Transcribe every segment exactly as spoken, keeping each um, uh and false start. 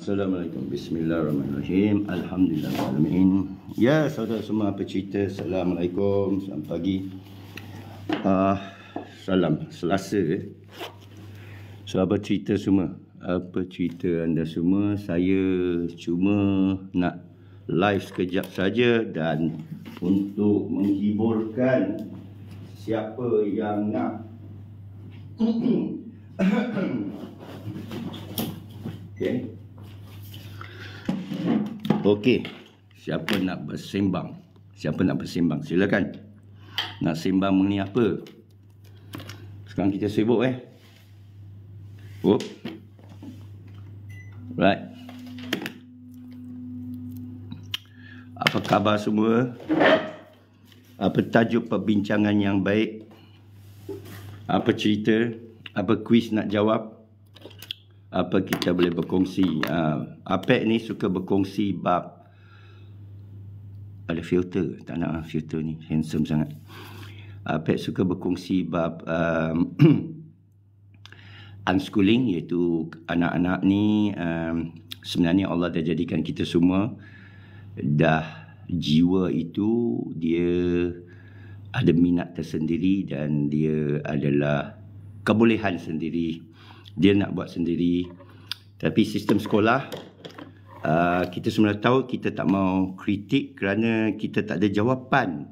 Assalamualaikum, bismillahirrahmanirrahim, alhamdulillahirrahmanirrahim. Ya, saudara semua, apa cerita? Assalamualaikum, selamat pagi. uh, Salam Selasa eh? So, apa cerita semua? Apa cerita anda semua? Saya cuma nak live sekejap saja, dan untuk menghiburkan siapa yang nak okay. Okey, siapa nak bersembang? Siapa nak bersembang? Silakan. Nak sembang mengenai apa? Sekarang kita sibuk eh. Oh. Right. Apa khabar semua? Apa tajuk perbincangan yang baik? Apa cerita? Apa kuis nak jawab? Apa kita boleh berkongsi? Uh, Apek ni suka berkongsi bab ada filter. Tak nak filter ni, handsome sangat. Apek suka berkongsi bab um, unschooling, iaitu anak-anak ni um, sebenarnya Allah dah jadikan kita semua dah jiwa itu dia ada minat tersendiri dan dia adalah kebolehan sendiri. Dia nak buat sendiri. Tapi sistem sekolah, uh, kita semua tahu kita tak mau kritik kerana kita tak ada jawapan.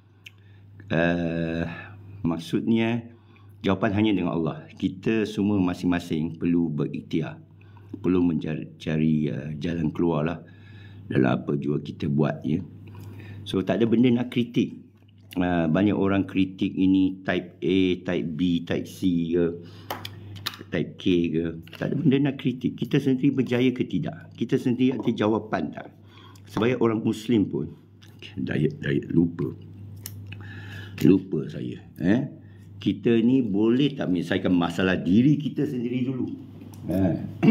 Uh, maksudnya, jawapan hanya dengan Allah. Kita semua masing-masing perlu berikhtiar. Perlu mencari uh, jalan keluar lah dalam apa jua kita buat. Ya. So, tak ada benda nak kritik. Uh, banyak orang kritik ini type A, type B, type C ke, type K ke. Tak ada benda nak kritik. Kita sendiri berjaya ke tidak? Kita sendiri ada jawapan tak? Sebagai orang Muslim pun, diet-diet lupa. Lupa saya. Eh? Kita ni boleh tak menyelesaikan masalah diri kita sendiri dulu? Eh.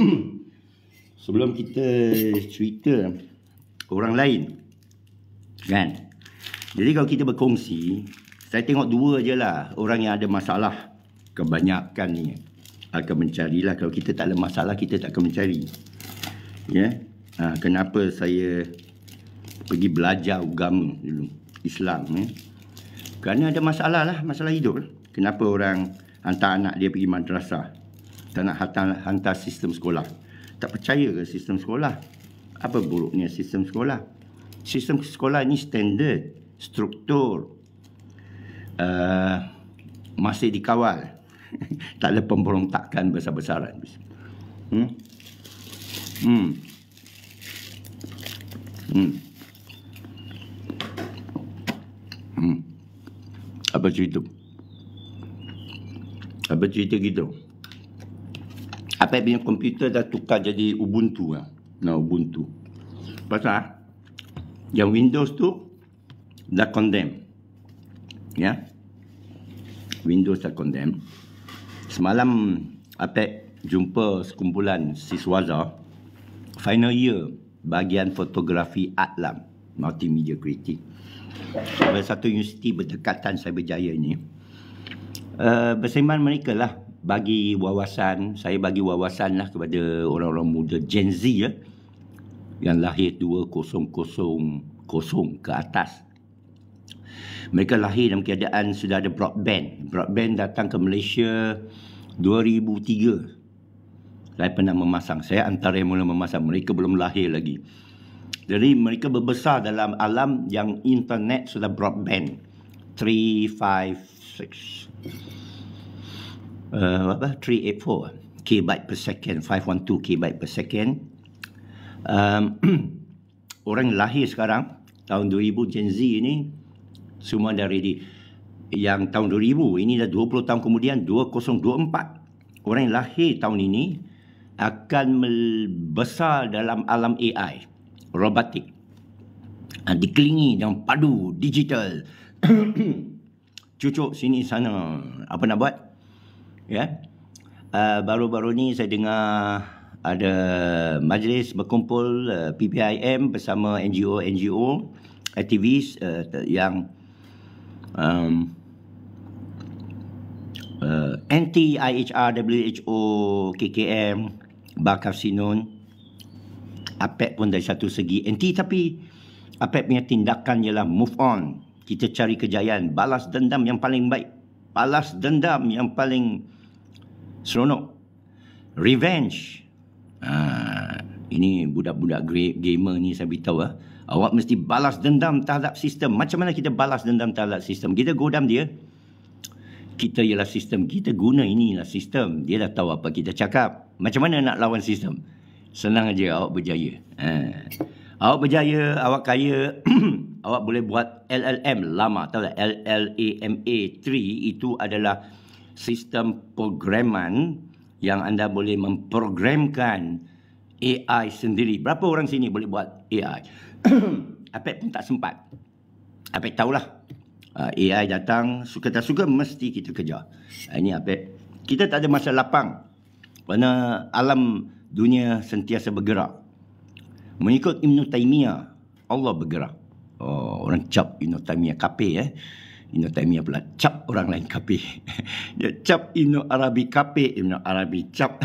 Sebelum kita cerita orang lain. Kan? Jadi kalau kita berkongsi, saya tengok dua je lah orang yang ada masalah. Kebanyakan ni akan mencarilah. Kalau kita tak ada masalah, kita tak akan mencari. Ya, ha, kenapa saya pergi belajar agama dulu, Islam? Ya? Kerana ada masalah lah, masalah hidup. Kenapa orang hantar anak dia pergi madrasah, tak nak hantar, hantar sistem sekolah? Tak percaya ke sistem sekolah? Apa buruknya sistem sekolah? Sistem sekolah ni standard, struktur, uh, masih dikawal. Tak ada pemberontakan besar-besaran. Hmm? Hmm. Hmm. Hmm. Apa cerita? Apa cerita gitu? Apa punya komputer dah tukar jadi Ubuntu lah. Nah, Ubuntu. Pasal yang Windows tu dah condemn. Ya. Windows dah condemn. Semalam Apek jumpa sekumpulan siswaza final year bahagian fotografi Atlam, multimedia creative. Salah satu universiti berdekatan Cyberjaya ini. Uh, bersembang mereka lah bagi wawasan, saya bagi wawasan lah kepada orang-orang muda Gen Z ya, yang lahir dua ribu ke atas. Mereka lahir dalam keadaan sudah ada broadband. Broadband datang ke Malaysia dua ribu tiga. Saya pernah memasang. Saya antara yang mula memasang. Mereka belum lahir lagi. Jadi mereka berbesar dalam alam yang internet sudah broadband. tiga, lima, enam uh, apa? tiga lapan empat kilobyte per second, lima satu dua kilobyte per second. Um, orang lahir sekarang tahun dua ribu Gen Z ini semua dah ready. Yang tahun dua ribu, ini dah dua puluh tahun kemudian, dua ribu dua puluh empat. Orang yang lahir tahun ini akan besar dalam alam A I, robotik. Dikelilingi dengan padu digital. Cucuk sini sana, apa nak buat? Ya. Uh, baru-baru ni saya dengar ada majlis berkumpul uh, P P I M bersama N G O-N G O, aktivis uh, yang um, uh, anti I H R, W H O, K K M, Bakar Sinon, Apek pun dari satu segi anti, tapi Apek punya tindakan ialah move on. Kita cari kejayaan, balas dendam yang paling baik, balas dendam yang paling seronok, revenge. Ha, ini budak-budak gamer ni saya beritahu, ha. Awak mesti balas dendam terhadap sistem. Macam mana kita balas dendam terhadap sistem? Kita godam dia, kita ialah sistem, kita guna inilah sistem. Dia dah tahu apa kita cakap. Macam mana nak lawan sistem? Senang aja, awak berjaya. Ha. Awak berjaya, awak kaya, awak boleh buat L L M lama, tahu tak? L L A M A tiga itu adalah sistem programan yang anda boleh memprogramkan A I sendiri. Berapa orang sini boleh buat A I? Apek pun tak sempat. Apek tahulah. A I datang, suka tak suka mesti kita kejar. Ini Apek. Kita tak ada masa lapang. Kerana alam dunia sentiasa bergerak. Mengikut Ibn Taymiyah, Allah bergerak. Oh, orang cap Ibn Taymiyah kapir, eh. Ibn Taymiyah pula cap orang lain kapir. Dia cap Ibn Arabi kapir, Ibn Arabi cap.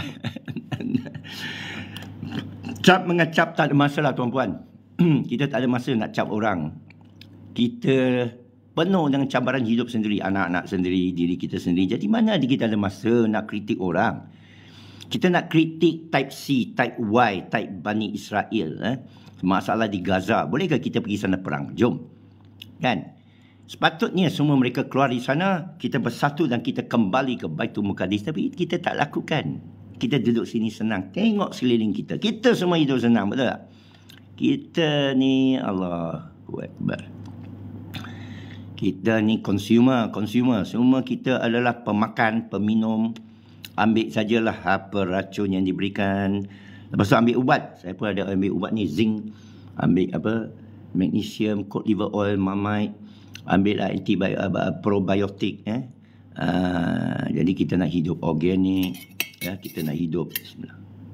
Cap mengacap tak ada masalah, tuan-puan. Kita tak ada masa nak cap orang. Kita penuh dengan cabaran hidup sendiri, anak-anak sendiri, diri kita sendiri. Jadi mana ada kita ada masa nak kritik orang? Kita nak kritik type C, type Y, type Bani Israel. Eh? Masalah di Gaza. Bolehkah kita pergi sana perang? Jom. Kan? Sepatutnya semua mereka keluar di sana, kita bersatu dan kita kembali ke Baitul Muqaddis. Tapi kita tak lakukan. Kita duduk sini senang. Tengok sekeliling kita. Kita semua hidup senang. Betul tak? Kita ni, Allahu Akbar. Kita ni consumer. Consumer. Semua kita adalah pemakan, peminum. Ambil sajalah apa racun yang diberikan. Lepas tu ambil ubat. Saya pun ada ambil ubat ni, zinc. Ambil apa, magnesium, cod liver oil, marmite. Ambil lah antibiotik, probiotik. Eh? Uh, jadi kita nak hidup organik. Ya, kita nak hidup, bismillah.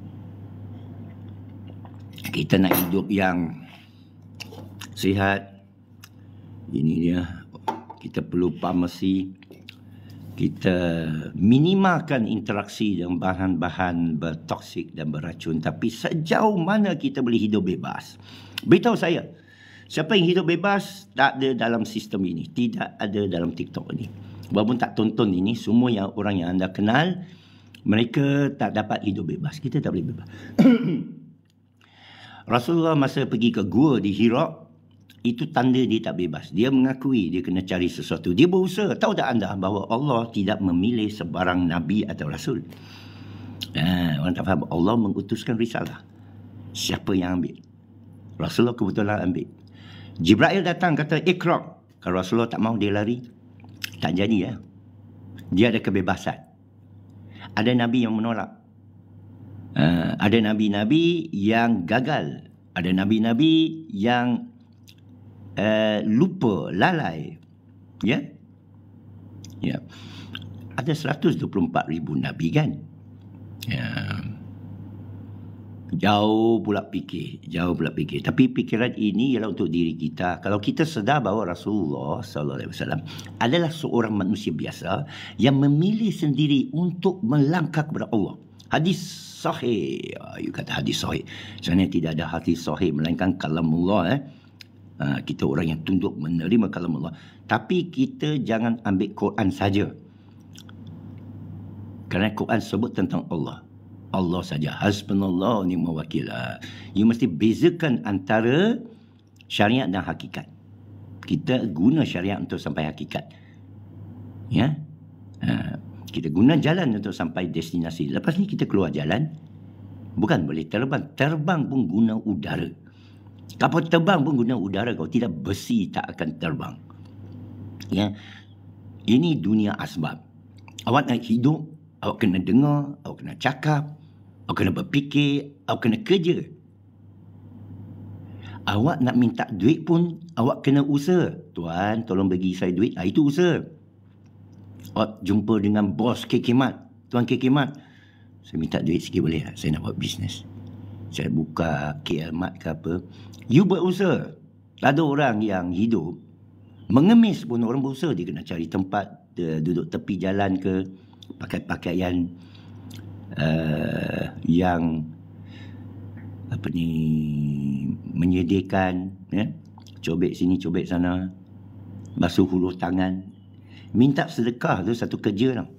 Kita nak hidup yang sihat. Ini dia. Kita perlu farmasi. Kita minimalkan interaksi dengan bahan-bahan bertoksik dan beracun. Tapi sejauh mana kita boleh hidup bebas? Beritahu saya, siapa yang hidup bebas tak ada dalam sistem ini. Tidak ada dalam TikTok ini. Walaupun tak tonton ini, semua yang orang yang anda kenal, mereka tak dapat hidup bebas. Kita tak boleh bebas. Rasulullah masa pergi ke gua di Hira, itu tanda dia tak bebas. Dia mengakui dia kena cari sesuatu. Dia berusaha. Tahu tak anda bahawa Allah tidak memilih sebarang Nabi atau Rasul? Ha, orang tak faham. Allah mengutuskan risalah. Siapa yang ambil? Rasulullah kebetulan ambil. Jibril datang kata, Iqra. Kalau Rasulullah tak mahu, dia lari. Tak jadi ya. Dia ada kebebasan. Ada Nabi yang menolak. Ha, ada Nabi-Nabi yang gagal. Ada Nabi-Nabi yang Uh, lupa, lalai. Ya? Ya. Ada seratus dua puluh empat ribu Nabi kan? Ya. Jauh pula fikir. Jauh pula fikir. Tapi fikiran ini ialah untuk diri kita. Kalau kita sedar bahawa Rasulullah sallallahu alaihi wasallam adalah seorang manusia biasa yang memilih sendiri untuk melangkah kepada Allah. Hadis sahih. You kata hadis sahih. Sebenarnya tidak ada hadis sahih melainkan kalamullah. Eh? Ha, kita orang yang tunduk menerima kalam Allah. Tapi kita jangan ambil Quran saja. Kerana Quran sebut tentang Allah. Allah saja. Hasbunallah wa ni'mal wakil. You mesti bezakan antara syariat dan hakikat. Kita guna syariat untuk sampai hakikat. Ya. Ha, kita guna jalan untuk sampai destinasi. Lepas ni kita keluar jalan. Bukan boleh terbang. Terbang pun guna udara. Kapal terbang pun guna udara. Kalau tidak, besi tak akan terbang. Ya, ini dunia asbab. Awak nak hidup, awak kena dengar, awak kena cakap, awak kena berfikir, awak kena kerja. Awak nak minta duit pun, awak kena usaha. Tuan, tolong bagi saya duit. Ah, itu usaha. Awak jumpa dengan bos K K Mat. Tuan K K Mat, saya minta duit sikit boleh tak? Saya nak buat bisnes. Saya buka K L Mat ke apa. You berusaha. Ada orang yang hidup mengemis pun orang berusaha. Dia kena cari tempat, dia duduk tepi jalan ke, pakai pakaian uh, yang apa ni, menyediakan, ya, cobek sini, cobek sana, basuh huluh tangan. Minta sedekah tu satu kerja tau.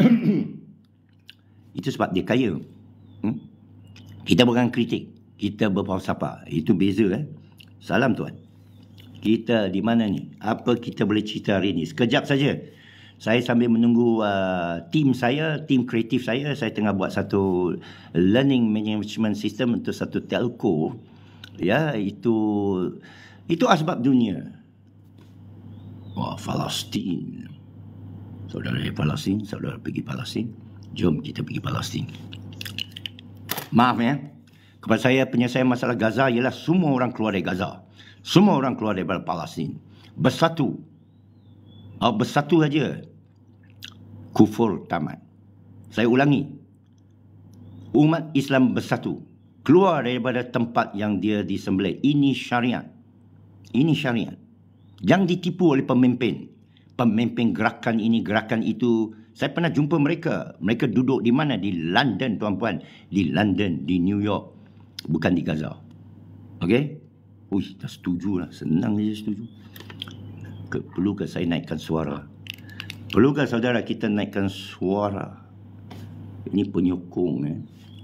Itu sebab dia kaya. Hmm? Kita bukan kritik, kita berfalsafah. Itu beza eh. Salam tuan. Kita di mana ni? Apa kita boleh cerita hari ni? Sekejap saja. Saya sambil menunggu uh, tim saya, tim kreatif saya, saya tengah buat satu learning management system untuk satu telco. Ya, itu itu asbab dunia. Wah, Palestin. Saudara dari Palestin, saudara pergi Palestin. Jom kita pergi Palestin. Maaf ya, kepada saya penyelesaian masalah Gaza ialah semua orang keluar dari Gaza. Semua orang keluar daripada Palestin. Bersatu. Oh, bersatu saja. Kufur tamat. Saya ulangi. Umat Islam bersatu. Keluar daripada tempat yang dia disembelih. Ini syariat. Ini syariat. Jangan ditipu oleh pemimpin. Pemimpin gerakan ini, gerakan itu. Saya pernah jumpa mereka. Mereka duduk di mana? Di London, tuan-puan. Di London, di New York. Bukan di Gaza. Okey? Ui, dah setuju lah. Senang je setuju. Ke, perlukah saya naikkan suara? Perlukah saudara kita naikkan suara? Ini penyokong. Eh?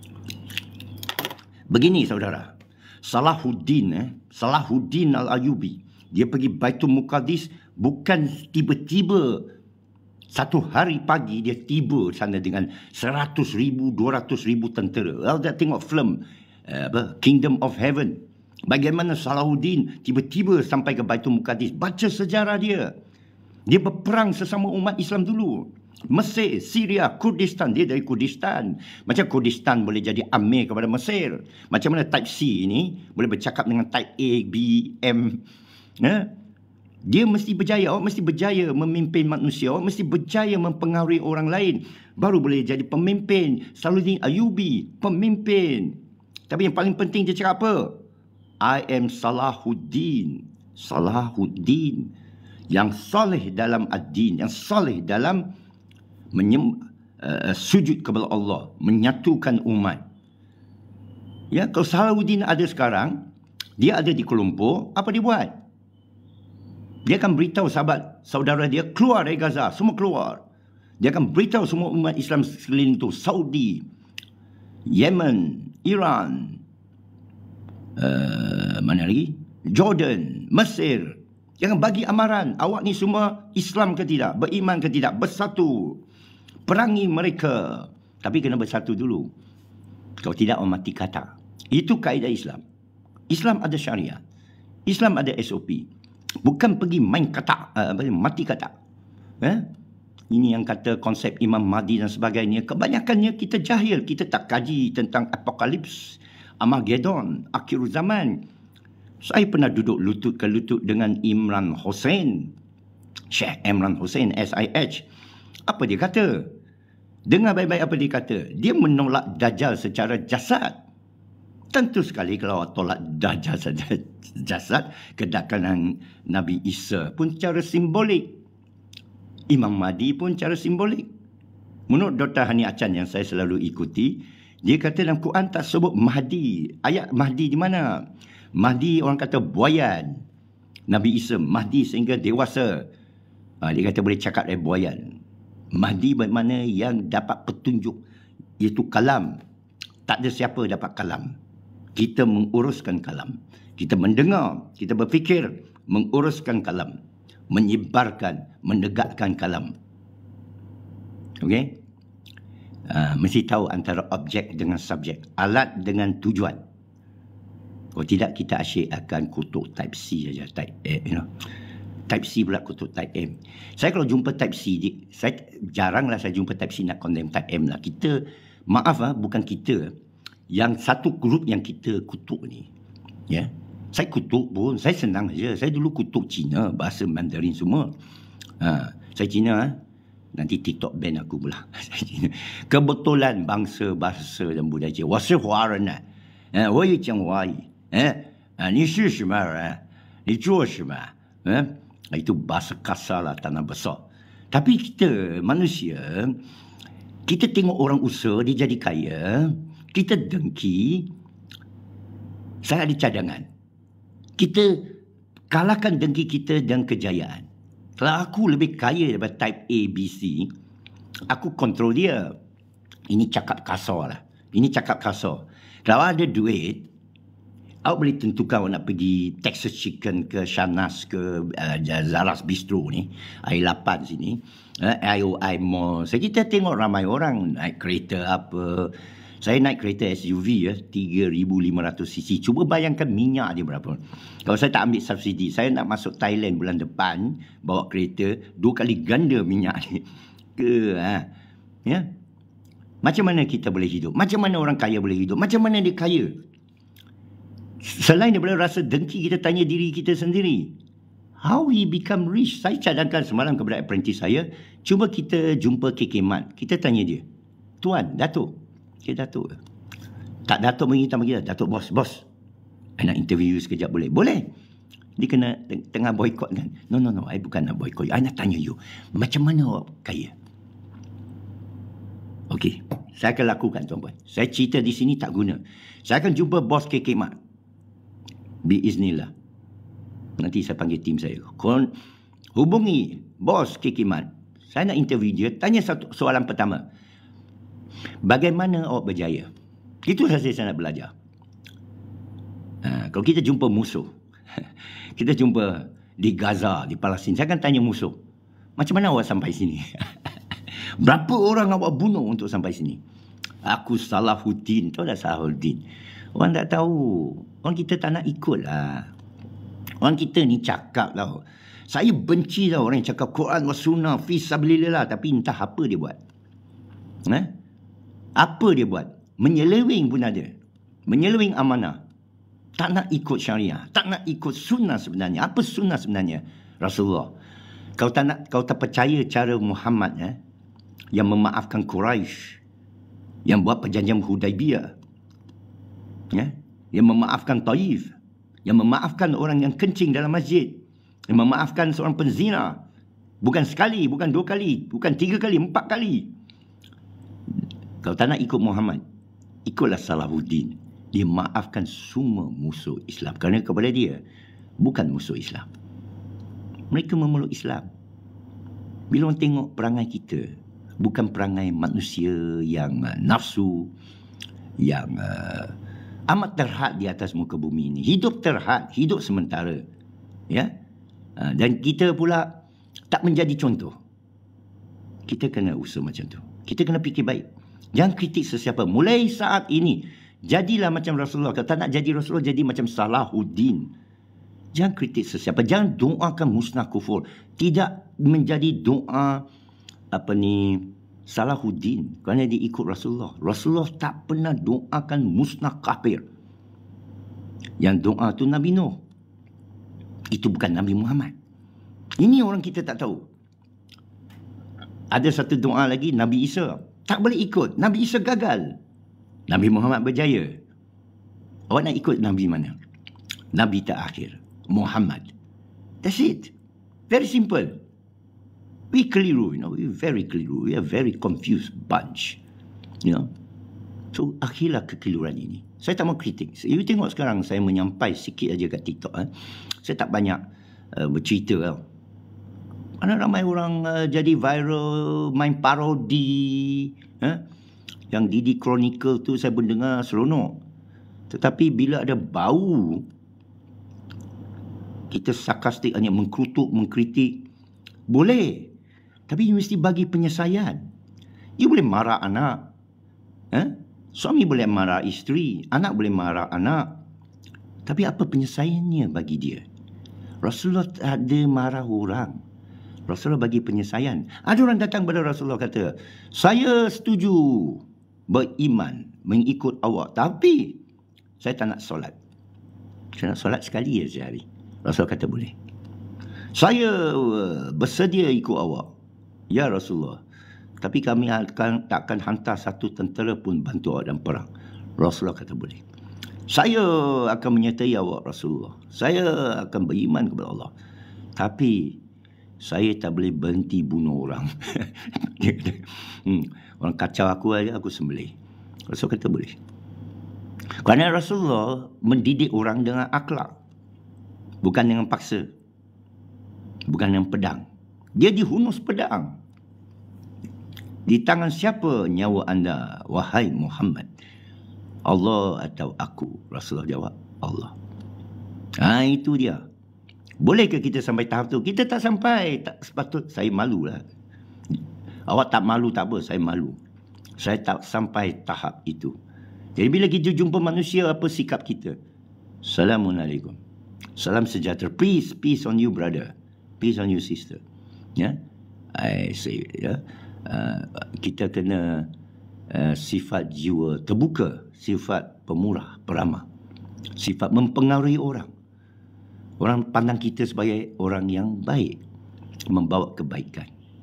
Begini saudara. Salahuddin, eh? Salahuddin Al-Ayyubi. Dia pergi Baitul Muqaddis bukan tiba-tiba. Satu hari pagi dia tiba sana dengan seratus ribu, dua ratus ribu tentera. Kalau dia tengok film uh, apa, Kingdom of Heaven. Bagaimana Salahuddin tiba-tiba sampai ke Baitul Muqaddis. Baca sejarah dia. Dia berperang sesama umat Islam dulu. Mesir, Syria, Kurdistan. Dia dari Kurdistan. Macam Kurdistan boleh jadi amir kepada Mesir. Macam mana Type C ini boleh bercakap dengan Type A, B, M. Ya? Dia mesti berjaya. Awak mesti berjaya memimpin manusia. Awak mesti berjaya mempengaruhi orang lain. Baru boleh jadi pemimpin. Salahuddin Ayyubi, pemimpin. Tapi yang paling penting dia cakap apa? I am Salahuddin. Salahuddin. Yang soleh dalam ad-din. Yang soleh dalam menyem, uh, sujud kepada Allah. Menyatukan umat. Ya, kalau Salahuddin ada sekarang, dia ada di Kuala Lumpur, apa dia buat? Dia akan beritahu sahabat, saudara dia keluar dari Gaza. Semua keluar. Dia akan beritahu semua umat Islam sekeliling itu. Saudi, Yemen, Iran, uh, mana lagi? Jordan, Mesir. Dia akan bagi amaran. Awak ni semua Islam ke tidak? Beriman ke tidak? Bersatu. Perangi mereka. Tapi kena bersatu dulu. Kalau tidak, orang mati kata. Itu kaedah Islam. Islam ada syariat. Islam ada S O P. Bukan pergi main kata, uh, mati kata. Eh? Ini yang kata konsep Imam Mahdi dan sebagainya. Kebanyakannya kita jahil. Kita tak kaji tentang apokalips, Armageddon, akhir zaman. Saya pernah duduk lutut ke lutut dengan Imran Hossein. Syekh Imran Hossein, S I H. Apa dia kata? Dengar baik-baik apa dia kata. Dia menolak Dajjal secara jasad. Tentu sekali kalau awak tolak Dajjal saja jasad, kedatangan Nabi Isa pun secara simbolik. Imam Mahdi pun secara simbolik. Menurut Doktor Hani Achan yang saya selalu ikuti, dia kata dalam Quran tak sebut Mahdi. Ayat Mahdi di mana? Mahdi orang kata buayan. Nabi Isa Mahdi sehingga dewasa. Ha, dia kata boleh cakap dari buayan. Mahdi bagaimana yang dapat petunjuk, iaitu kalam. Tak ada siapa dapat kalam. Kita menguruskan kalam. Kita mendengar, kita berfikir, menguruskan kalam. Menyebarkan, menegakkan kalam. Okey? Uh, mesti tahu antara objek dengan subjek. Alat dengan tujuan. Kalau tidak, kita asyik akan kutuk type C saja. Type A, you know. Type C pula kutuk type M. Saya kalau jumpa type C, saya jaranglah saya jumpa type C nak condemn type M lah. Kita, maaf lah, bukan kita. Yang satu grup yang kita kutuk ni, ya, saya kutuk pun, saya senang saja. Saya dulu kutuk Cina, bahasa Mandarin semua. Ha, saya Cina, ha? Nanti TikTok ban aku pula. Kebetulan bangsa, bahasa dan budaya Cina. 我是华人啊，嗯，我也讲华语，嗯，啊，你是什么人？你做什么？嗯，itu bahasa kasar lah, tanah besar. Tapi kita manusia, kita tengok orang usaha dia jadi kaya, kita dengki, Saya ada cadangan. Kita kalahkan dengki kita dan kejayaan. Kalau aku lebih kaya daripada type A, B, C, aku kontrol dia. Ini cakap kasar lah. Ini cakap kasar. Kalau ada duit, awak boleh tentukan awak nak pergi Texas Chicken ke Shanas ke uh, Zara's Bistro ni, I lapan sini, uh, I O I Mall. So, kita tengok ramai orang naik kereta apa. Saya naik kereta S U V ya, tiga ribu lima ratus cc. Cuba bayangkan minyak dia berapa. Kalau saya tak ambil subsidi, saya nak masuk Thailand bulan depan, bawa kereta, dua kali ganda minyak ni. Ke, ha? Ya? Macam mana kita boleh hidup? Macam mana orang kaya boleh hidup? Macam mana dia kaya? Selain daripada rasa dengki, kita tanya diri kita sendiri. How he become rich? Saya cadangkan semalam kepada apprentice saya, cuba kita jumpa K K Mat. Kita tanya dia, Tuan, Datuk. Okay, Datuk. Tak, Datuk bagi kita bagi dah. Datuk, bos, bos. I nak interview sekejap boleh? Boleh. Dia kena tengah boykot kan. No, no, no. I bukan nak boykot. I nak tanya you. Macam mana awak kaya? Okey. Saya akan lakukan, tuan-puan. Saya cerita di sini tak guna. Saya akan jumpa bos K K Mat. Biiznillah. Nanti saya panggil tim saya. Kon hubungi bos K K Mat. Saya nak interview dia. Tanya satu soalan pertama. Bagaimana awak berjaya? Itu sahaja saya nak belajar. Ha, kalau kita jumpa musuh, kita jumpa di Gaza, di Palestin, saya akan tanya musuh, macam mana awak sampai sini? Berapa orang awak bunuh untuk sampai sini? Aku Salahuddin. Tahu tak Salahuddin? Orang tak tahu. Orang kita tak nak ikut lah. Orang kita ni cakap tau. Saya benci tau orang yang cakap Quran wa sunnah fi sabilillah, tapi entah apa dia buat. Ha? Apa dia buat? Menyeleweng pun ada. Menyeleweng amanah. Tak nak ikut syariah. Tak nak ikut sunnah sebenarnya. Apa sunnah sebenarnya? Rasulullah. Kau tak nak, kau tak percaya cara Muhammad eh, yang memaafkan Quraisy, yang buat perjanjian Hudaibiyah, ya? Yang memaafkan Taif, yang memaafkan orang yang kencing dalam masjid, yang memaafkan seorang penzina. Bukan sekali, bukan dua kali, bukan tiga kali, empat kali. Kalau tak nak ikut Muhammad, ikutlah Salahuddin. Dia maafkan semua musuh Islam. Kerana kepada dia, bukan musuh Islam. Mereka memeluk Islam. Bila orang tengok perangai kita, bukan perangai manusia yang uh, nafsu, yang uh, amat terhad di atas muka bumi ini. Hidup terhad, hidup sementara. Ya, uh, dan kita pula tak menjadi contoh. Kita kena usaha macam tu. Kita kena fikir baik. Jangan kritik sesiapa. Mulai saat ini, jadilah macam Rasulullah. Kalau tak nak jadi Rasulullah, jadi macam Salahuddin. Jangan kritik sesiapa. Jangan doakan musnah kufur. Tidak menjadi doa apa ni Salahuddin, kerana dia ikut Rasulullah. Rasulullah tak pernah doakan musnah kafir. Yang doa tu Nabi Nuh. Itu bukan Nabi Muhammad. Ini orang kita tak tahu. Ada satu doa lagi, Nabi Isa. Tak boleh ikut. Nabi Isa gagal. Nabi Muhammad berjaya. Awak nak ikut Nabi mana? Nabi terakhir, Muhammad. That's it. Very simple. We keliru, you know. We very keliru. We are very confused bunch. You know. So, akhirlah kekeliruan ini. Saya tak mau kritik. You tengok sekarang saya menyampai sikit aja kat TikTok. Eh. Saya tak banyak uh, bercerita tau. Mana ramai orang uh, jadi viral, main parodi. Eh? Yang Didi Chronicle tu saya pun dengar seronok. Tetapi bila ada bau, kita sarkastik, hanya mengkutuk, mengkritik. Boleh. Tapi you mesti bagi penyelesaian. You boleh marah anak. Eh? Suami boleh marah isteri. Anak boleh marah anak. Tapi apa penyelesaiannya bagi dia? Rasulullah tak ada marah orang. Rasulullah bagi penyelesaian. Ada orang datang kepada Rasulullah kata, saya setuju beriman, mengikut awak. Tapi, saya tak nak solat. Saya nak solat sekali ya sehari. Rasulullah kata boleh. Saya bersedia ikut awak. Ya Rasulullah. Tapi kami akan, tak akan hantar satu tentera pun bantu awak dalam perang. Rasulullah kata boleh. Saya akan menyertai awak Rasulullah. Saya akan beriman kepada Allah. Tapi, saya tak boleh berhenti bunuh orang. hmm, orang kacau aku aja, aku sembelih. Rasul kata boleh. Kerana Rasulullah mendidik orang dengan akhlak, bukan dengan paksa, bukan dengan pedang. Dia dihunus pedang. Di tangan siapa nyawa anda, wahai Muhammad? Allah atau aku? Rasulullah jawab, Allah. Ha, itu dia. Bolehkah kita sampai tahap tu? Kita tak sampai. Tak sepatut. Saya malulah. Awak tak malu tak apa, saya malu. Saya tak sampai tahap itu. Jadi bila kita jumpa manusia, apa sikap kita? Assalamualaikum. Salam sejahtera. Peace, peace on you brother. Peace on you sister. Ya, I say ya. Uh, kita kena uh, sifat jiwa terbuka, sifat pemurah, peramah, sifat mempengaruhi orang. Orang pandang kita sebagai orang yang baik, membawa kebaikan.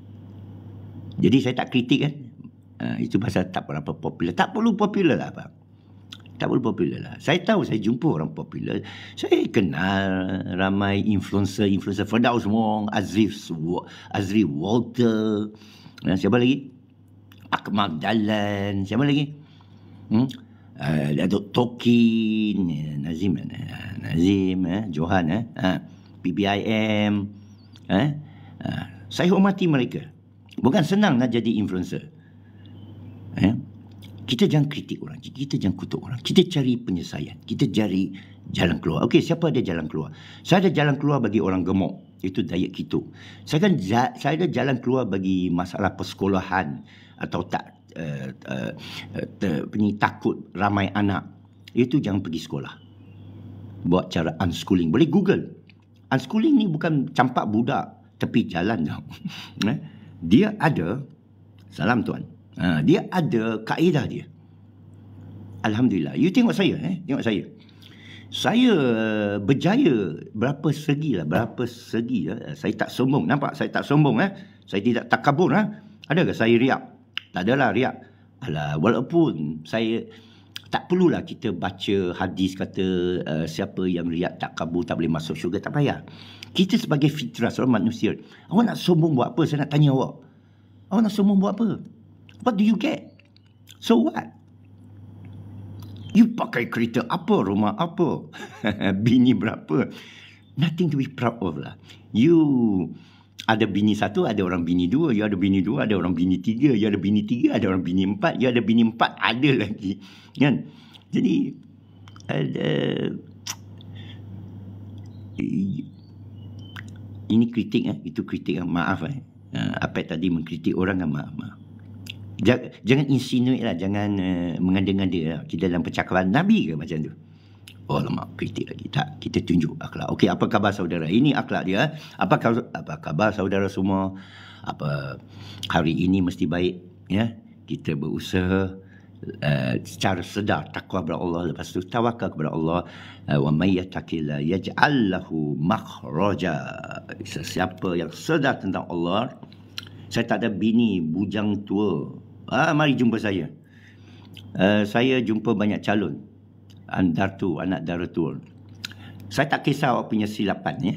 Jadi saya tak kritik kan. Uh, itu pasal tak berapa popular. Tak perlu popular lah bang. Tak perlu popular lah. Saya tahu saya jumpa orang popular. Saya kenal ramai influencer, influencer Firdaus Wong, Azri, Azri Walter. Dan siapa lagi? Akmal Dalan. Siapa lagi? Hmm? Uh, Datuk Tokin, Nazim, uh, Nazim, eh? Johan, eh? uh, P B I M. Eh? Uh, saya hormati mereka. Bukan senang nak jadi influencer. Eh? Kita jangan kritik orang. Kita jangan kutuk orang. Kita cari penyelesaian. Kita cari jalan keluar. Okey, siapa ada jalan keluar? Saya ada jalan keluar bagi orang gemuk. Itu diet keto. Saya kan saya ada jalan keluar bagi masalah persekolahan atau tak uh, uh, uh, takut ramai anak. Itu jangan pergi sekolah. Buat cara unschooling. Boleh Google. Unschooling ni bukan campak budak tepi jalan tau. Dia ada, salam tuan. Ha, dia ada kaedah dia. Alhamdulillah. You tengok saya, eh? Tengok saya. Saya berjaya berapa segi lah, berapa segi lah. Saya tak sombong, nampak? Saya tak sombong, eh? Saya tidak takabur, eh? Adakah saya riak? Tak adalah riak. Alah, walaupun saya tak perlulah kita baca hadis kata uh, siapa yang riak takabur tak boleh masuk syurga, tak payah. Kita sebagai fitrah seorang manusia, awak nak sombong buat apa? Saya nak tanya awak. Awak nak sombong buat apa? What do you get? So what? You pakai kereta apa, rumah apa, bini berapa? Nothing to be proud of lah. You ada bini satu, ada orang bini dua. You ada bini dua, ada orang bini tiga. You ada bini tiga, ada orang bini empat. You ada bini empat, ada lagi. Kan? Jadi, ada... Ini kritik, eh? Itu kritik. Eh? Maaf. Eh? Apa tadi mengkritik orang, kan? Maaf, maaf. Jangan insinuate lah, jangan uh, mengada-ngada lah. Kita dalam percakapan Nabi ke macam tu? Oh lama kritik lagi. Tak, kita tunjuk akhlak. Okey, apa khabar saudara? Ini akhlak dia. Apa khabar, apa khabar saudara semua? Apa hari ini mesti baik, ya? Kita berusaha uh, secara sedar takwa kepada Allah, lepas tu tawakal kepada Allah. Uh, wa may yattaqillah yaj'al lahu makhraja. Sesiapa yang sedar tentang Allah. Saya tak ada bini bujang tua. Ah, mari jumpa saya. Uh, saya jumpa banyak calon. Andartu, anak daratul. Saya tak kisah awak punya silapan, ya.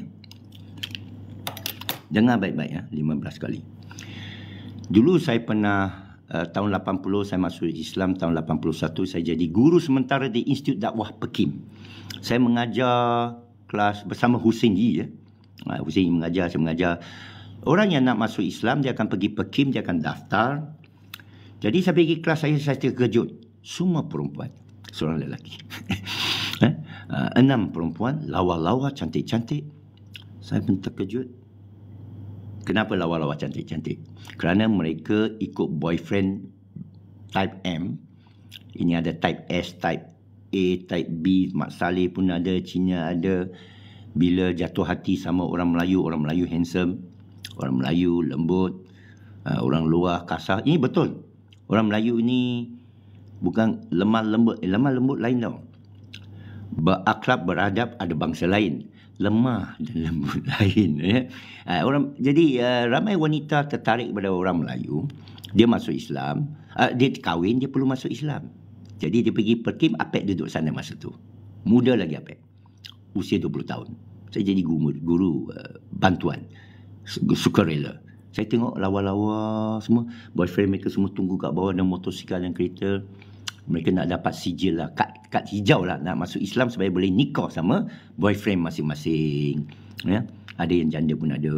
Dengar baik-baik, ya. lima belas kali. Dulu saya pernah, uh, tahun lapan puluh saya masuk Islam, tahun lapan puluh satu saya jadi guru sementara di Institut Dakwah Pekim. Saya mengajar kelas bersama Hussein Yi, ya. Uh, Hussein mengajar, saya mengajar. Orang yang nak masuk Islam, dia akan pergi Pekim, dia akan daftar. Jadi saya pergi kelas saya, saya terkejut. Semua perempuan, seorang lelaki. eh? uh, enam perempuan, lawa-lawa, cantik-cantik. Saya pun terkejut. Kenapa lawa-lawa, cantik-cantik? Kerana mereka ikut boyfriend type M. Ini ada type S, type A, type B. Mak Saleh pun ada, Cina ada. Bila jatuh hati sama orang Melayu, orang Melayu handsome. Orang Melayu lembut, uh, orang luar kasar. Ini betul. Orang Melayu ini bukan lemah lembut. Eh, lemah lembut lain tau. Berakhlak, beradab, ada bangsa lain. Lemah dan lembut lain. Eh. Uh, orang, jadi uh, ramai wanita tertarik kepada orang Melayu. Dia masuk Islam. Uh, dia kahwin, dia perlu masuk Islam. Jadi dia pergi Pekim, Apek duduk sana masa tu. Muda lagi Apek. Usia dua puluh tahun. Saya jadi guru, guru uh, bantuan. Sukarela. Saya tengok lawa-lawa semua, boyfriend mereka semua tunggu kat bawah dan motosikal dan kereta. Mereka nak dapat sijil lah, kad kad hijau lah, nak masuk Islam supaya boleh nikah sama boyfriend masing-masing. Ya, ada yang janda pun ada,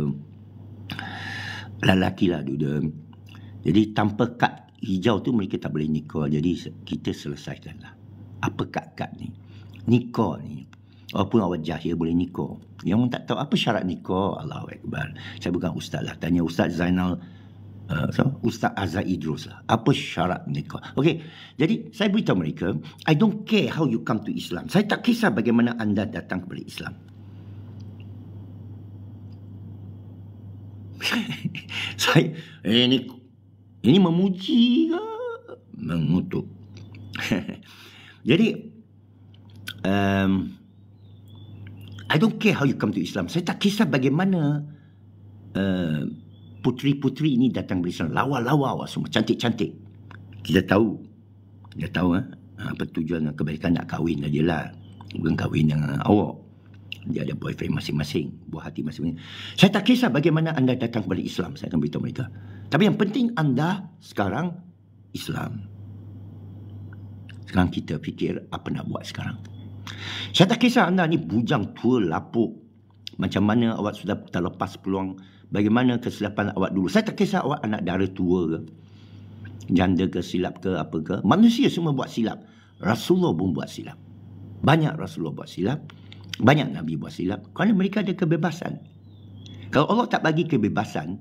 lelaki lah ada. Jadi tanpa kad hijau tu mereka tak boleh nikah. Jadi kita selesaikanlah. Apa kad-kad ni? Nikah ni. Walaupun awak jahil boleh nikah. Yang orang tak tahu apa syarat nikah, Allahu Akbar. Saya bukan ustaz lah. Tanya Ustaz Zainal, uh, so, Ustaz Azhar Idrus lah. Apa syarat nikah? Okey, jadi saya beritahu mereka, I don't care how you come to Islam. Saya tak kisah bagaimana anda datang kepada Islam. saya, eh, ini, ini memuji ke? Mengutuk. Jadi, um, I don't care how you come to Islam. Saya tak kisah bagaimana uh, puteri-puteri ini datang ke Islam. Lawa-lawa awak semua, cantik-cantik. Kita tahu. Kita tahu eh? apa tujuan kebaikan nak kahwin aja lah. Bukan kahwin dengan awak. Dia ada boyfriend masing-masing, buah hati masing-masing. Saya tak kisah bagaimana anda datang kepada Islam. Saya akan beritahu mereka. Tapi yang penting anda sekarang Islam. Sekarang kita fikir apa nak buat sekarang. Saya tak kisah anda ni bujang tua lapuk. Macam mana awak sudah terlepas peluang. Bagaimana kesilapan awak dulu. Saya tak kisah awak anak dara tua ke. Janda ke, silap ke, apa ke. Manusia semua buat silap. Rasulullah pun buat silap. Banyak Rasulullah buat silap. Banyak Nabi buat silap. Kerana mereka ada kebebasan. Kalau Allah tak bagi kebebasan,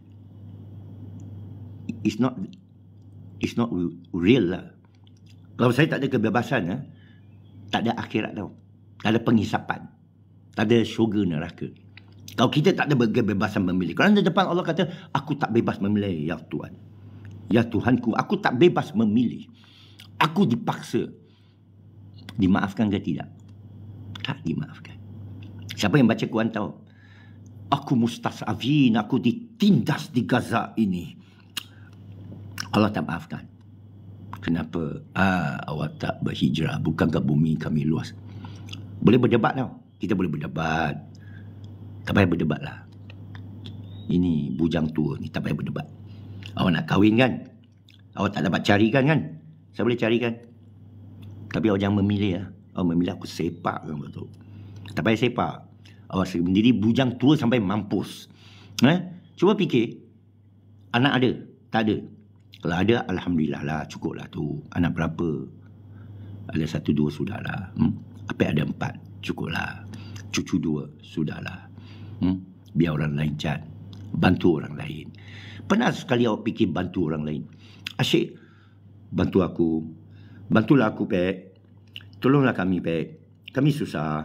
it's not it's not real lah. Kalau saya tak ada kebebasan, eh, tak ada akhirat tau. Tak ada penghisapan. Tak ada syurga neraka. Kalau kita tak ada kebebasan memilih. Kerana di depan Allah kata, aku tak bebas memilih, ya Tuhan. Ya Tuhanku, aku tak bebas memilih. Aku dipaksa. Dimaafkan ke tidak? Tak dimaafkan. Siapa yang baca Quran tahu? Aku mustasafin, aku ditindas di Gaza ini. Allah tak maafkan. Kenapa? Ah, awak tak berhijrah. Bukankah bumi kami luas? Boleh berdebat tau. Kita boleh berdebat. Tak payah berdebat lah. Ini bujang tua ni, tak payah berdebat. Awak nak kahwin kan? Awak tak dapat carikan kan? Saya boleh carikan. Tapi awak jangan memilih lah. Awak memilih aku sepak kan betul. Tak payah sepak. Awak sendiri bujang tua sampai mampus. Eh? Cuba fikir. Anak ada? Tak ada. Kalau ada, Alhamdulillah lah. Cukup lah tu. Anak berapa? Ada satu dua sudah lah. Hmm? Apa ada empat? Cukup lah. Cucu dua sudah lah. Hmm? Biar orang lain cat. Bantu orang lain. Pernah sekali awak fikir bantu orang lain? Asyik. Bantu aku. Bantulah aku, Pek. Tolonglah kami, Pek. Kami susah.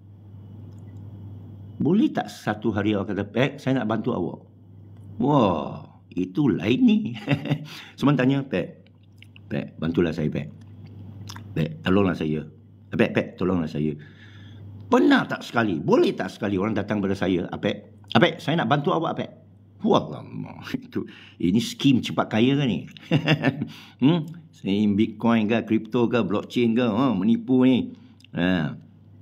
Boleh tak satu hari awak kata, Pek, saya nak bantu awak? Wah, itu lain ni. Semua tanya, Pek. Pek, bantulah saya, Pek. Pek, tolonglah saya. Pek, Pek, tolonglah saya. Pernah tak sekali? Boleh tak sekali orang datang pada saya, Apek? Apek, saya nak bantu awak, Apek. Wallahualam. Itu, ini skim cepat kaya ke ni? hmm? Ini Bitcoin ke, kripto ke, blockchain ke, oh, menipu ni. Ha.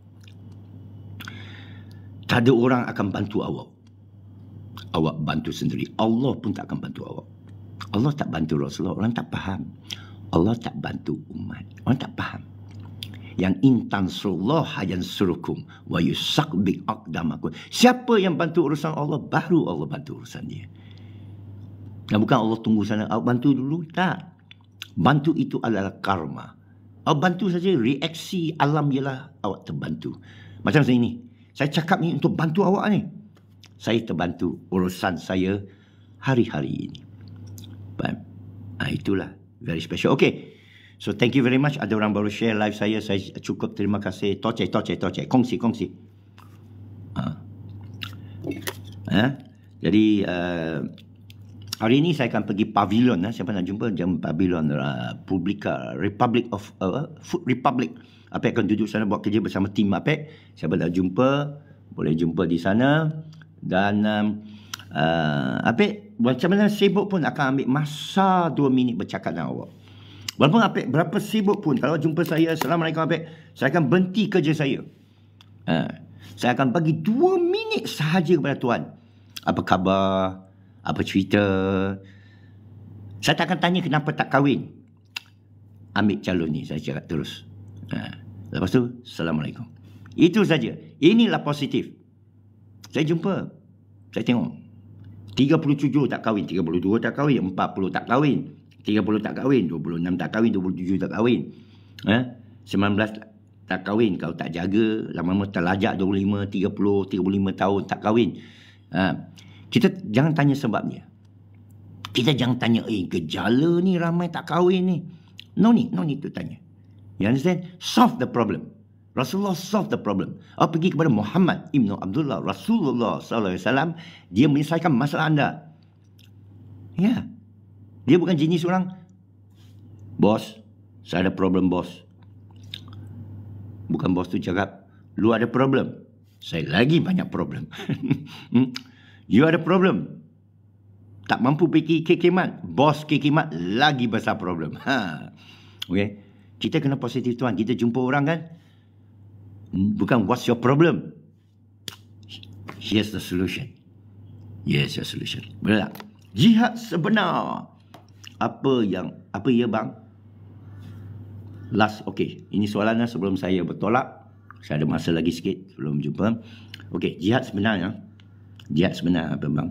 Tak ada orang akan bantu awak. Awak bantu sendiri. Allah pun tak akan bantu awak. Allah tak bantu Rasulullah. Orang tak faham. Allah tak bantu umat. Orang tak faham. Yang intan surullah hayan surukum wa yusakbik aqdamakum. Siapa yang bantu urusan Allah, baru Allah bantu urusan dia. Dan bukan Allah tunggu sana, awak bantu dulu. Tak. Bantu itu adalah karma. Awak bantu saja, reaksi alam ialah awak terbantu. Macam saya ni. Saya cakap ni untuk bantu awak ni. Saya terbantu urusan saya hari-hari ini. But, ah, itulah. Very special. Okay. So, thank you very much. Ada orang baru share live saya. Saya cukup terima kasih. Tocek, tocek, tocek. Kongsi, kongsi. Ha. Ha? Jadi, uh, hari ini saya akan pergi pavilion. Ha? Siapa nak jumpa? Jam pavilion uh, Publica, Republic of uh, Food Republic. Apek akan duduk sana buat kerja bersama tim Apek. Siapa nak jumpa, boleh jumpa di sana. Dan um, uh, Apek, macam mana sibuk pun akan ambil masa dua minit bercakap dengan awak. Walaupun Apek berapa sibuk pun, kalau jumpa saya, Assalamualaikum Apek, saya akan berhenti kerja saya. Uh, saya akan bagi dua minit sahaja kepada Tuan. Apa khabar? Apa cerita? Saya tak akan tanya kenapa tak kahwin. Ambil calon ni, saya cakap terus. Ha. Lepas tu, Assalamualaikum. Itu saja. Inilah positif. Saya jumpa. Saya tengok. tiga puluh tujuh tak kahwin. tiga puluh dua tak kahwin. empat puluh tak kahwin. tiga puluh tak kahwin. dua puluh enam tak kahwin. dua puluh tujuh tak kahwin. Ha? sembilan belas tak kahwin. Kalau tak jaga, lama-lama terlajak dua puluh lima, tiga puluh, tiga puluh lima tahun tak kahwin. Ha. Kita jangan tanya sebabnya. Kita jangan tanya, eh gejala ni ramai tak kahwin ni. No need, no need to tanya. You understand? Solve the problem. Rasulullah solve the problem. Oh, pergi kepada Muhammad Ibn Abdullah, Rasulullah sallallahu alaihi wasallam, dia menyelesaikan masalah anda. Ya. Dia bukan jenis orang, bos, saya ada problem bos. Bukan bos tu cakap, lu ada problem, saya lagi banyak problem. You ada problem, tak mampu pergi K K Mat, bos K K Mat lagi besar problem. Ha. Okay. Kita kena positif tuan. Kita jumpa orang kan, bukan what's your problem, here's the solution. Yes, your solution. Betul tak? Jihad sebenar. Apa yang, apa ya bang? Last, okay. Ini soalannya sebelum saya bertolak. Saya ada masa lagi sikit sebelum jumpa. Okay, jihad sebenarnya. Jihad sebenar apa bang?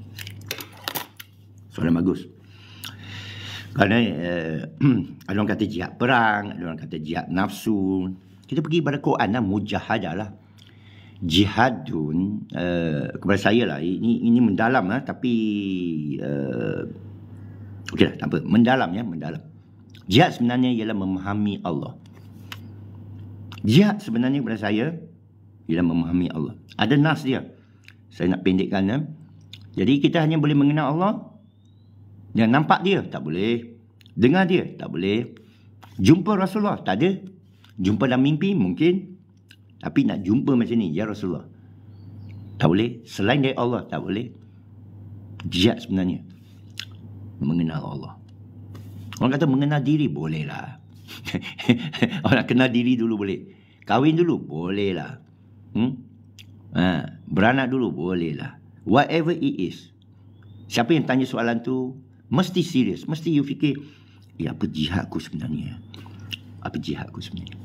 Soalan bagus. Kerana uh, ada orang kata jihad perang, ada orang kata jihad nafsu. Kita pergi pada Quran lah, mujahadah lah. Jihadun, uh, kepada saya lah, ini ini mendalam lah, tapi uh, okey lah, tak apa, mendalam ya, mendalam. Jihad sebenarnya ialah memahami Allah. Jihad sebenarnya kepada saya ialah memahami Allah. Ada nas dia. Saya nak pendekkan ya. Jadi kita hanya boleh mengenal Allah, yang nampak dia tak boleh, dengar dia tak boleh, jumpa Rasulullah tak ada, jumpa dalam mimpi mungkin, tapi nak jumpa macam ni, ya Rasulullah, tak boleh. Selain dari Allah tak boleh. Jihad sebenarnya mengenal Allah. Orang kata mengenal diri, boleh lah. Orang nak kenal diri dulu boleh. Kahwin dulu, boleh lah. Hmm? Ha, beranak dulu, boleh lah. Whatever it is. Siapa yang tanya soalan tu, mesti serius. Mesti you fikir, eh apa jihadku sebenarnya? Apa jihadku sebenarnya?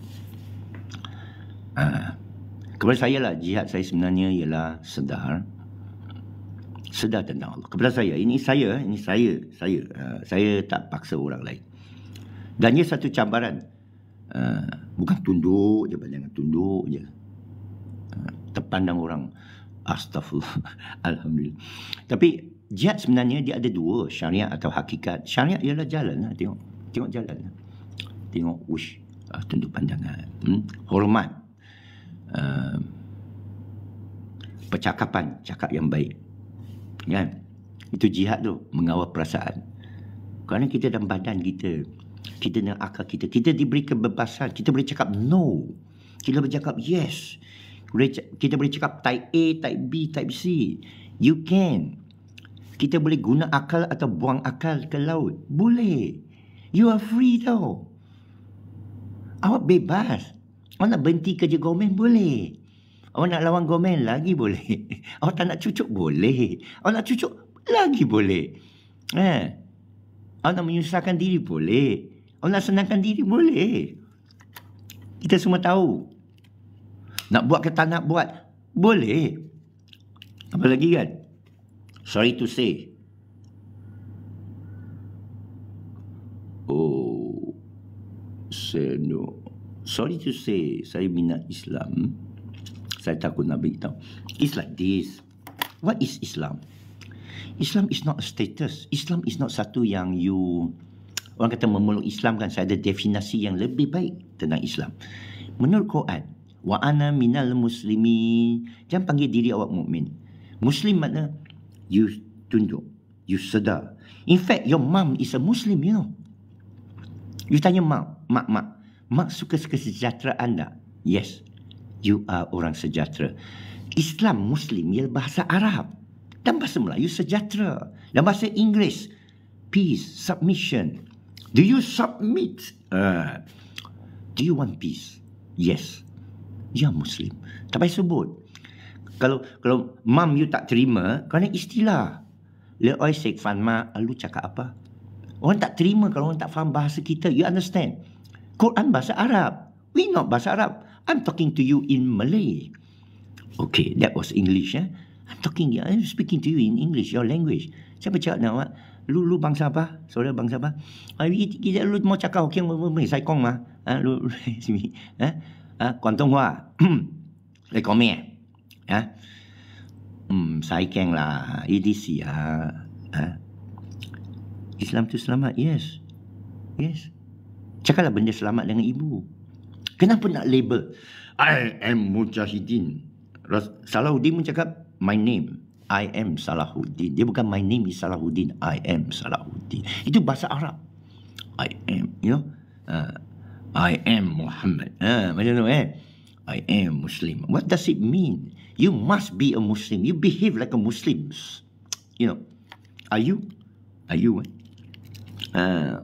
Ha. Kepada saya lah, jihad saya sebenarnya ialah sedar. Sedar tentang Allah. Kepada saya, ini saya, ini saya, saya. Uh, saya tak paksa orang lain. Dan ia satu cabaran. Uh, bukan tunduk je, jangan tunduk je. Uh, terpandang orang, astagfirullah, alhamdulillah. Tapi jihad sebenarnya dia ada dua, syariat atau hakikat. Syariat ialah jalan lah, tengok. Tengok jalan lah. Tengok, wish, uh, tunduk pandangan. Hmm? Hormat. Uh, percakapan, cakap yang baik. Kan? Itu jihad tu, mengawal perasaan. Kerana kita dalam badan kita, kita dalam akal kita, kita diberi kebebasan. Kita boleh cakap no, kita boleh cakap yes, kita boleh cakap type A, type B, type C. You can. Kita boleh guna akal atau buang akal ke laut, boleh. You are free tau. Awak bebas. Awak nak berhenti kerja government, boleh. Awak nak lawan government lagi boleh. Awak tak nak cucuk, boleh. Awak nak cucuk lagi boleh. Eh. Awak nak menyusahkan diri, boleh. Awak nak senangkan diri, boleh. Kita semua tahu. Nak buat ke tak nak buat, boleh. Apa lagi kan? Sorry to say. Oh. Saya no. Sorry to say, saya minat Islam. Saya takut nak beritahu. It's like this. What is Islam? Islam is not a status. Islam is not satu yang you, orang kata memeluk Islam kan, saya ada definisi yang lebih baik tentang Islam. Menurut Quran, wa ana minal muslimin. Jangan panggil diri awak mukmin. Muslim makna you tunduk, you sedar. In fact, your mom is a Muslim, you know. You tanya mak, mak, mak, mak suka kesejahteraan tak? Yes. You are orang sejahtera. Islam, Muslim, ialah bahasa Arab. Dan bahasa Melayu, sejahtera. Dan bahasa Inggeris, peace, submission. Do you submit? Uh, do you want peace? Yes. You are Muslim. Tak payah sebut. Kalau kalau mam you tak terima, kerana istilah. Le oi sek fan ma, lu cakap apa? Orang tak terima kalau orang tak faham bahasa kita. You understand? Quran bahasa Arab. We not bahasa Arab. I'm talking to you in Malay. Okay, that was English. Eh? I'm talking, I'm speaking to you in English, your language. Saya bercakap dengan awak, lu, lu bangsa apa? Saudara bangsa apa? Ah, kita, lu mau cakap Hokkien, saya kong mah. Ah, lu, sini. Eh? Ah, Kuantong Hoa. Lai kong meh. Ah? Hmm, saya keng lah. E D C ah. Ah? Islam tu selamat, yes. Yes. Cakaplah benda selamat dengan ibu. Kenapa nak label? I am Mujahidin. Salahuddin pun cakap, my name. I am Salahuddin. Dia bukan my name is Salahuddin. I am Salahuddin. Itu bahasa Arab. I am, you know. Uh, I am Muhammad. Uh, macam tu eh. I am Muslim. What does it mean? You must be a Muslim. You behave like a Muslim. You know. Are you? Are you? Eh? Uh,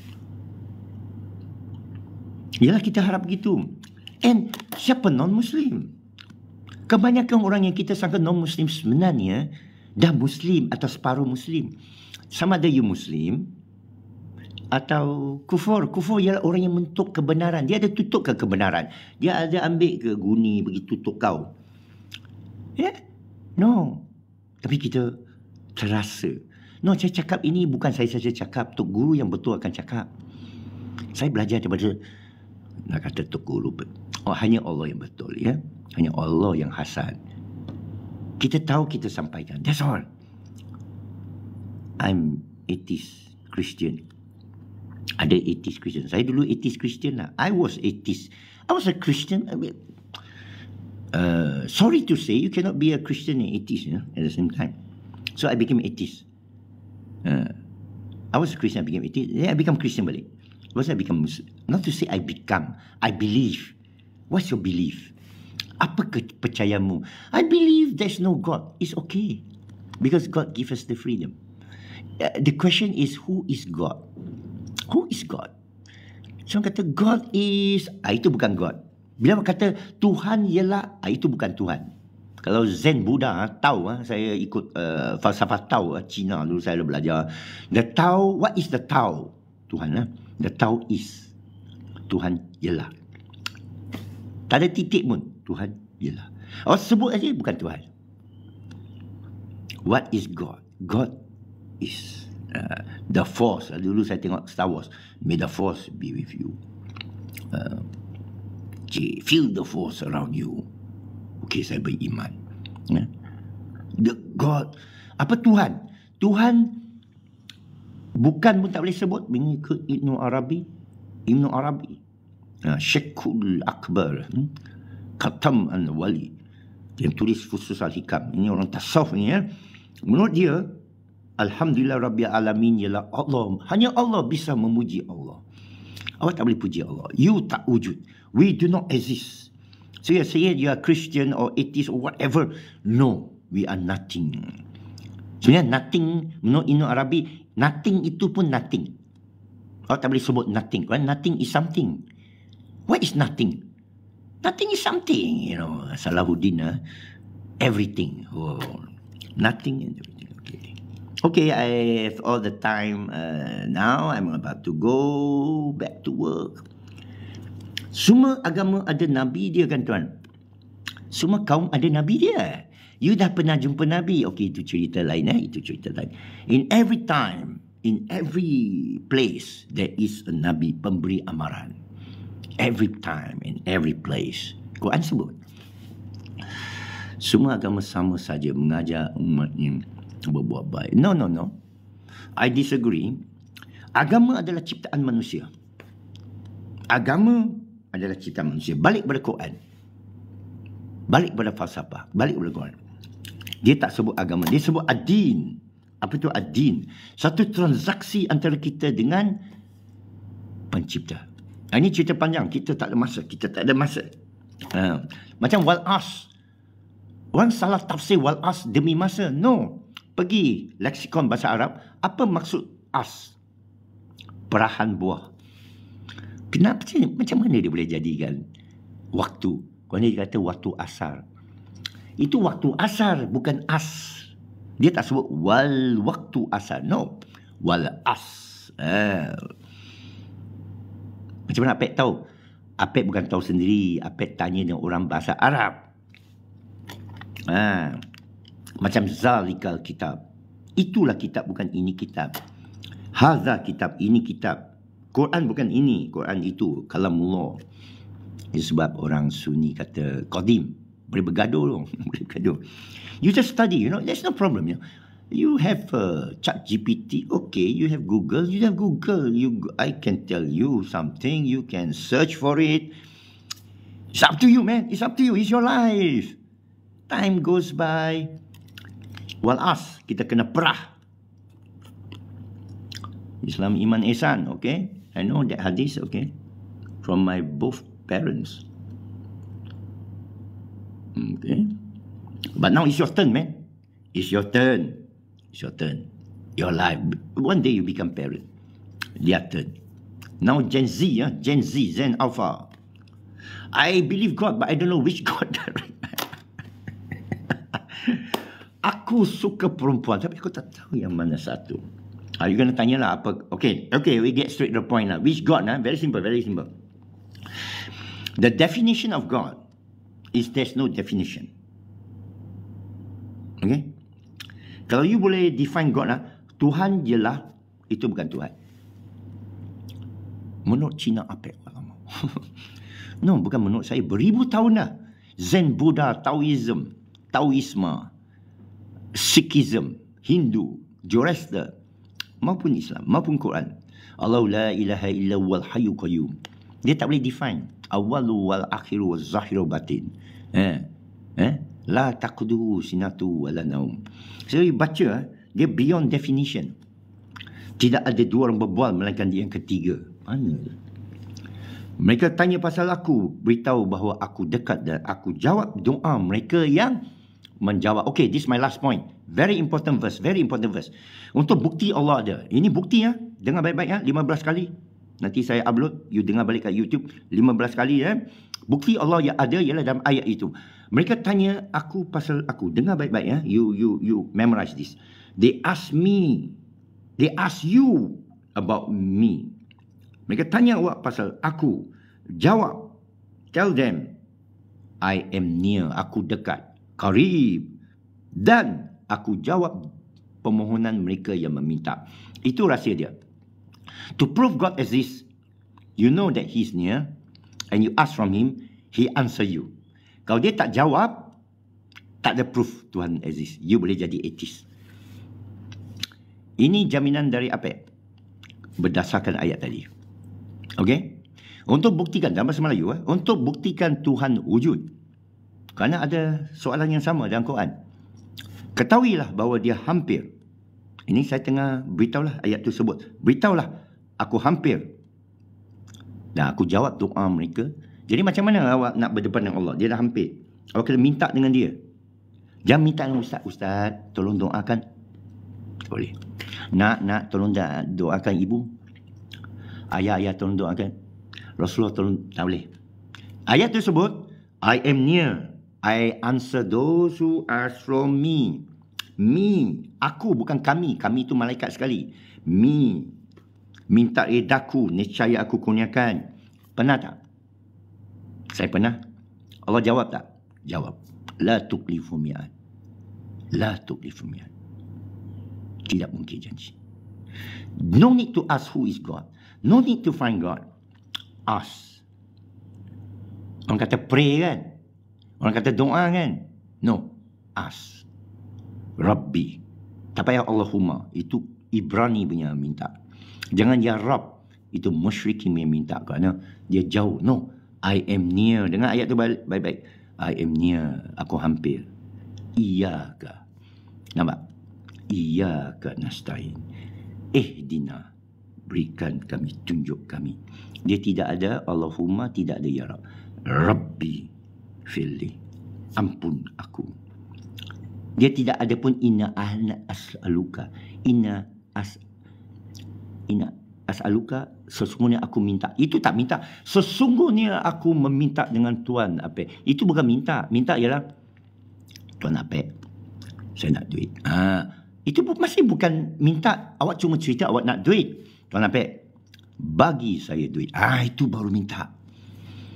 Yalah kita harap begitu. And siapa non-Muslim? Kebanyakan orang yang kita sangka non-Muslim sebenarnya dah Muslim atau separuh Muslim. Sama ada you Muslim atau kufur. Kufur ialah orang yang mentuk kebenaran. Dia ada tutup ke kebenaran. Dia ada ambil ke guni bagi tutup kau. Ya? Yeah? No. Tapi kita terasa. No, saya cakap ini bukan saya saja cakap. Tok Guru yang betul akan cakap. Saya belajar daripada nak kata Tok Guru. Oh, hanya Allah yang betul, ya. Hanya Allah yang hasan. Kita tahu kita sampaikan. That's all. I'm atheist Christian. Ada atheist Christian. Saya dulu atheist Christian lah. I was atheist. I was a Christian. I mean, uh, sorry to say, you cannot be a Christian and atheist, you know, at the same time. So I became atheist. Uh, I was a Christian, I became atheist. Then I become Christian balik. Once I become Muslim. Not to say I become. I believe. What's your belief? Apa kepercayaanmu? I believe there's no God. It's okay. Because God gives us the freedom. Uh, the question is, who is God? Who is God? So kata God is, ah, itu bukan God. Bila kata Tuhan ialah, ah, itu bukan Tuhan. Kalau Zen Buddha, ah, Tao, ah, saya ikut uh, falsafah Tao, ah, Cina dulu saya dah belajar. The Tao, what is the Tao? Tuhan lah. The Tao is. Tuhan ialah. Tak ada titik pun. Tuhan ialah. Oh, sebut aja bukan Tuhan. What is God? God is uh, the force. Dulu saya tengok Star Wars. May the force be with you. Uh, okay, feel the force around you. Okay, saya beriman. Yeah. The God. Apa Tuhan? Tuhan bukan pun tak boleh sebut mengikut Ibnu Arabi. Ibnu Arabi. Uh, Syekhul Akbar. Hmm? Khatam An-Wali. Yang tulis Fusus Al-Hikam. Ini orang tasawuf ni ya. Menurut dia, Alhamdulillah Rabbil Alamin ialah Allah. Hanya Allah bisa memuji Allah. Awak tak boleh puji Allah. You tak wujud. We do not exist. So you say you are Christian or atheist or whatever. No, we are nothing. Sebenarnya nothing, menurut Ibnu Arabi, nothing itu pun nothing. Awak tak boleh sebut nothing. Right? Nothing is something. What is nothing? Nothing is something. You know, Salahuddin, uh, everything. Oh, nothing and everything. Okay. Okay, I have all the time uh, now. I'm about to go back to work. Semua agama ada Nabi dia kan tuan? Semua kaum ada Nabi dia. You dah pernah jumpa Nabi? Okay, itu cerita lain eh. Itu cerita lain. In every time, in every place, there is a Nabi pemberi amaran. Every time, in every place. Quran sebut. Semua agama sama saja mengajar umatnya berbuat baik. No, no, no. I disagree. Agama adalah ciptaan manusia. Agama adalah ciptaan manusia. Balik pada Quran. Balik pada falsafah. Balik pada Quran. Dia tak sebut agama. Dia sebut ad-din. Apa itu ad-din? Satu transaksi antara kita dengan pencipta. Ini cerita panjang. Kita tak ada masa. Kita tak ada masa. Uh, macam wal-as. Orang salah tafsir wal-as demi masa. No. Pergi leksikon bahasa Arab. Apa maksud as? Perahan buah. Kenapa? Macam mana dia boleh jadikan waktu? Kalau dia kata waktu asar. Itu waktu asar, bukan as. Dia tak sebut wal waktu asar. No. Wal as. Uh. Macam mana Pek tahu? Apek bukan tahu sendiri. Apek tanya dengan orang bahasa Arab. Ha. Macam zalikal kitab. Itulah kitab, bukan ini kitab. Hadza kitab, ini kitab. Quran bukan ini, Quran itu kalamullah. Itu sebab orang Sunni kata qadim. Boleh bergaduh dong. Boleh bergaduh. You just study, you know, there's no problem. You know. You have uh, Chat G P T, okay. You have Google, you have Google. You, I can tell you something. You can search for it. It's up to you, man. It's up to you. It's your life. Time goes by. Wal as, kita kena perah. Islam iman ihsan, okay. I know that hadis, okay, from my both parents. Okay. But now it's your turn, man. It's your turn. It's your turn. Your life. One day you become parent. Their turn. Now Gen Z, yeah? Gen Z, Gen Alpha. I believe God, but I don't know which God. Aku suka perempuan, tapi aku tak tahu yang mana satu. Are you gonna tanya lah apa? Okay, okay, we get straight to the point lah. Which God? Nah? Very simple, very simple. The definition of God is there's no definition. Okay? Kalau you boleh define God lah, Tuhan jelah, itu bukan Tuhan. Menurut Cina apa? No, bukan menurut saya. Beribu tahun dah. Zen, Buddha, Taoism, Taoisme, Sikhism, Hindu, Zoroaster, maupun Islam, maupun Quran. Allah la ilaha illa wal hayyu qayyum. Dia tak boleh define. Awalu wal akhiru wal zahiru batin. Eh? Eh? La taquduhu sinatu wala naum. So you baca, dia beyond definition. Tidak ada dua orang berbual melainkan dia yang ketiga. Mana? Mereka tanya pasal aku, beritahu bahawa aku dekat dan aku jawab doa mereka yang menjawab. Okay, this is my last point. Very important verse, very important verse. Untuk bukti Allah ada. Ini bukti ya. Dengar baik-baik ya, lima belas kali. Nanti saya upload, you dengar balik kat YouTube lima belas kali ya. Bukti Allah yang ada ialah dalam ayat itu. Mereka tanya aku pasal aku. Dengar baik-baik ya. You you you memorize this. They ask me. They ask you about me. Mereka tanya awak pasal aku. Jawab. Tell them, I am near. Aku dekat. Qarib. Dan aku jawab permohonan mereka yang meminta. Itu rahsia dia. To prove God exists, you know that He's near, and you ask from Him, He answer you. Kalau dia tak jawab, tak ada proof Tuhan exist. You boleh jadi atheist. Ini jaminan dari apa? Berdasarkan ayat tadi. Okay? Untuk buktikan, dalam bahasa Melayu, eh? untuk buktikan Tuhan wujud. Kerana ada soalan yang sama dalam Quran. Ketahuilah bahawa dia hampir. Ini saya tengah beritahulah ayat tersebut. Beritahulah, aku hampir. Dan aku jawab doa mereka. Jadi macam mana awak nak berdepan dengan Allah? Dia dah hampir. Awak kena minta dengan dia. Jangan minta dengan Ustaz. Ustaz, tolong doakan. Boleh. Nak, nak, tolong doakan ibu. Ayah, ayah, tolong doakan. Rasulullah, tolong. Tak boleh. Ayat tersebut, I am near. I answer those who ask from me. Me. Aku, bukan kami. Kami itu malaikat sekali. Me. Minta redaku. Nescaya aku kurniakan. Pernah tak? Saya pernah. Allah jawab tak? Jawab. La tuklifu mi'ad. La tuklifu mi'ad. Tidak mungkin janji. No need to ask who is God. No need to find God. Ask. Orang kata pray kan? Orang kata doa kan? No. Ask. Rabbi. Tak payah Allahumma. Itu Ibrani punya minta. Jangan ya Rabb. Itu musyrikin yang minta. Kerana dia jauh. No. I am near. Dengar ayat tu baik-baik. I am near. Aku hampir. Iyaka. Nampak? Iyaka nasta'in. Ihdina. Berikan kami. Tunjuk kami. Dia tidak ada Allahumma. Tidak ada ya Rabb. Rabbi. Fili. Ampun aku. Dia tidak ada pun inna ahna as'aluka. Inna as inna as'aluka, sesungguhnya aku minta. Itu tak minta. Sesungguhnya aku meminta dengan Tuhan apa? Itu bukan minta. Minta ialah Tuhan apa? Saya nak duit. Ah, itu masih bukan minta. Awak cuma cerita awak nak duit. Tuhan apa? Bagi saya duit. Ah, itu baru minta.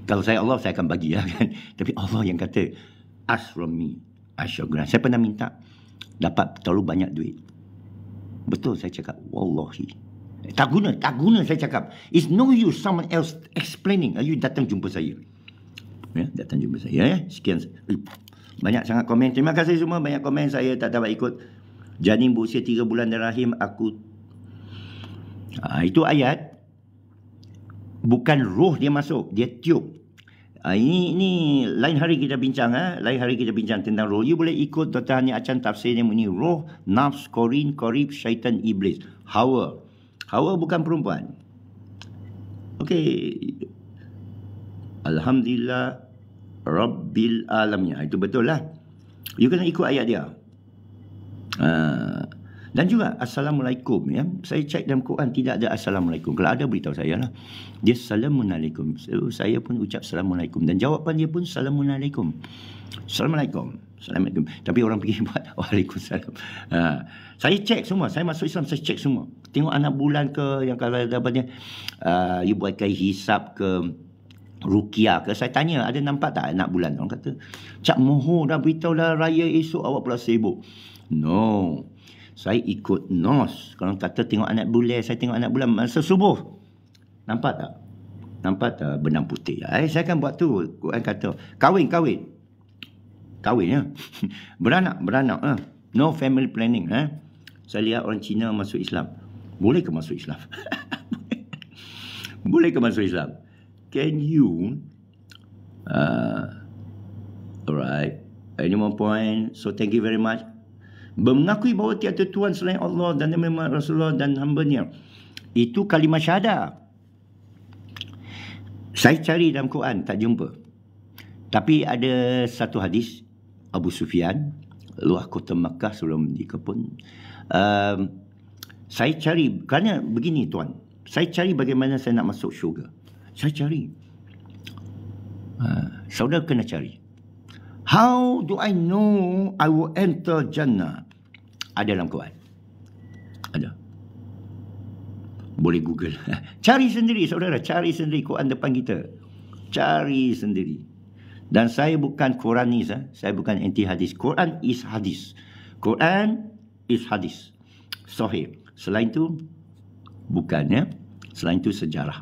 Kalau saya Allah, saya akan bagi, ya, kan? Tapi Allah yang kata, ask from me, I shall grant. Saya pernah minta dapat terlalu banyak duit. Betul saya cakap, wallahi. Tak guna, tak guna saya cakap. It's no use someone else explaining. You datang jumpa saya. Ya, datang jumpa saya. Ya. Sekian. Banyak sangat komen. Terima kasih semua. Banyak komen, saya tak dapat ikut. Janin berusia tiga bulan dan rahim aku. Ha, itu ayat. Bukan roh dia masuk, dia tiup. Ha, ini ini lain hari kita bincang, ha? Lain hari kita bincang tentang roh. You boleh ikut Doktor Hani Acan tafsirnya ini. Roh, nafs, korin, korib, syaitan, iblis. Hawa. Hawa bukan perempuan. Okey. Alhamdulillah Rabbil Alamin. Itu betul lah. You kena ikut ayat dia. Uh, dan juga Assalamualaikum, ya. Saya cek dalam Quran tidak ada Assalamualaikum. Kalau ada, beritahu saya lah. Dia Assalamualaikum. So, saya pun ucap Assalamualaikum. Dan jawapan dia pun Assalamualaikum. Assalamualaikum. Assalamualaikum. Tapi orang pergi buat Waalaikumsalam. Uh, saya cek semua. Saya masuk Islam, saya cek semua. Tengok anak bulan ke, yang kalau dapatnya uh, you buatkan hisap ke, rukiah ke. Saya tanya, ada nampak tak anak bulan? Orang kata, Cak Moho dah beritahu dah raya esok awak pula sibuk. No. Saya ikut Nos. Kalau kata tengok anak bulan, saya tengok anak bulan masa subuh. Nampak tak? Nampak tak benang putih? Eh, saya akan buat tu. Quran kata, kahwin, kahwin. Kahwin, ya. Beranak, beranak. Eh. No family planning. Eh. Saya lihat orang Cina masuk Islam. Boleh ke masuk Islam? Boleh ke masuk Islam? Can you uh, alright, any more point? So thank you very much. Mengakui bahawa tiada Tuhan selain Allah dan Nabi Muhammad Rasulullah dan hamba-Nya, itu kalimah syahadah. Saya cari dalam Quran tak jumpa. Tapi ada satu hadis Abu Sufyan luar kota Makkah sebelum dikepun. Um, saya cari, kerana begini tuan, saya cari bagaimana saya nak masuk syurga. Saya cari. Uh, saudara kena cari. How do I know I will enter Jannah? Ada dalam Quran. Ada. Boleh Google. Cari sendiri saudara. Cari sendiri Quran depan kita. Cari sendiri. Dan saya bukan Quranis. Eh? Saya bukan anti hadis. Quran is hadis. Quran is hadis. Sahih. Selain itu, bukan, ya. Selain itu sejarah.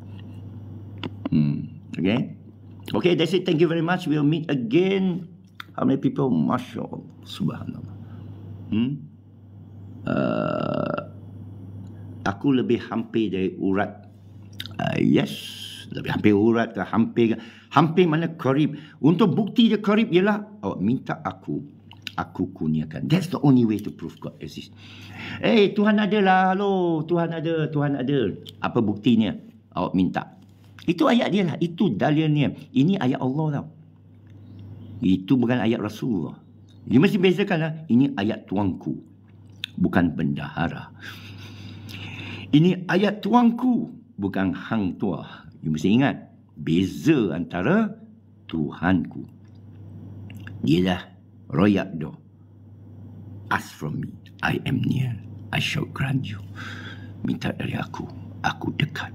Hmm. Okay. Okay, that's it. Thank you very much. We'll meet again. How many people? Masya Allah. Subhanallah. Hmm? Uh, aku lebih hampir dari urat. Uh, yes. Lebih hampir urat ke hampir. Hampir mana qarib. Untuk bukti dia qarib ialah awak minta aku. Aku kurniakan. That's the only way to prove God exists. Eh, hey, Tuhan ada lah. Halo. Tuhan ada. Tuhan ada. Apa buktinya? Awak minta. Itu ayat dia lah. Itu dalilnya. Ini ayat Allah tau. Itu bukan ayat Rasulullah. Dia mesti bezakan lah. Ini ayat tuanku. Bukan bendahara. Ini ayat tuanku. Bukan hang tua. You mesti ingat. Beza antara Tuhanku. Dia dah royak doh. Ask from me. I am near. I shall grant you. Minta dari aku. Aku dekat.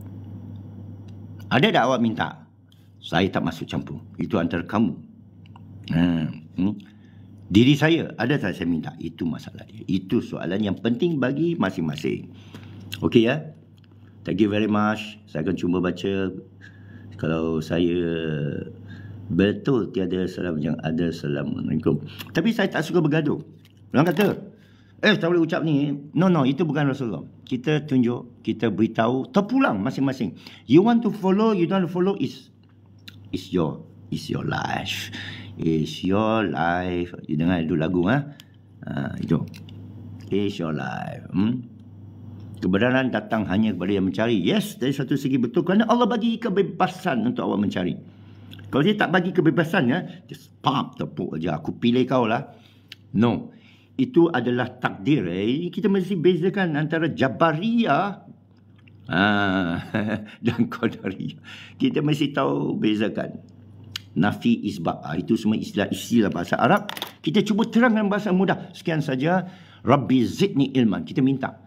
Ada tak awak minta? Saya tak masuk campur. Itu antara kamu. Hmm. Diri saya, ada tak saya minta? Itu masalah dia. Itu soalan yang penting bagi masing-masing. Okey, ya? Thank you very much. Saya akan cuba baca. Kalau saya betul tiada salam yang ada Assalamualaikum. Tapi saya tak suka bergaduh. Orang kata, eh tak boleh ucap ni. No, no, itu bukan Rasulullah. Kita tunjuk, kita beritahu, terpulang masing-masing. You want to follow, you don't want to follow, is is your is your life. Is your life. You dengar itu lagu, ha? Ha, itu. Is your life. Hmm? Kebenaran datang hanya kepada yang mencari. Yes, dari satu segi betul. Kerana Allah bagi kebebasan untuk awak mencari. Kalau dia tak bagi kebebasan, ya, just pop, tepuk aja. Aku pilih kau lah. No. Itu adalah takdir. Eh. Kita mesti bezakan antara Jabariyah ah, dan Qadariyah. Kita mesti tahu bezakan. Nafi, isbat. Ah, itu semua istilah-istilah bahasa Arab. Kita cuba terang dalam bahasa mudah. Sekian saja. Rabbi zidni ilman. Kita minta.